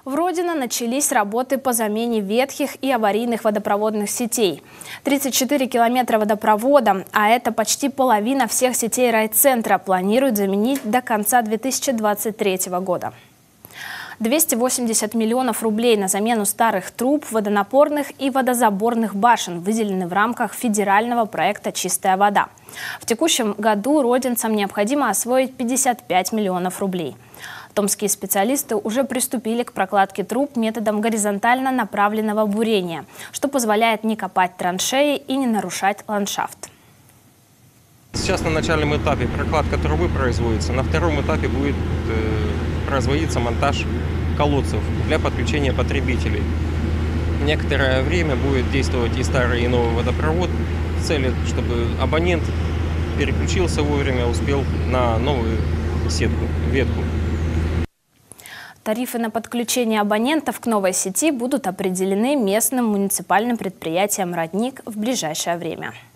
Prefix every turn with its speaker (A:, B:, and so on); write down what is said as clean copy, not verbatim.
A: В Родино начались работы по замене ветхих и аварийных водопроводных сетей. 34 километра водопровода, а это почти половина всех сетей райцентра, планируют заменить до конца 2023 года. 280 миллионов рублей на замену старых труб, водонапорных и водозаборных башен выделены в рамках федерального проекта «Чистая вода». В текущем году родинцам необходимо освоить 55 миллионов рублей. Томские специалисты уже приступили к прокладке труб методом горизонтально направленного бурения, что позволяет не копать траншеи и не нарушать ландшафт.
B: Сейчас на начальном этапе прокладка трубы производится, на втором этапе будет производиться монтаж колодцев для подключения потребителей. Некоторое время будет действовать и старый, и новый водопровод в цели, чтобы абонент переключился вовремя, успел на новую сетку, ветку.
A: Тарифы на подключение абонентов к новой сети будут определены местным муниципальным предприятием «Родник» в ближайшее время.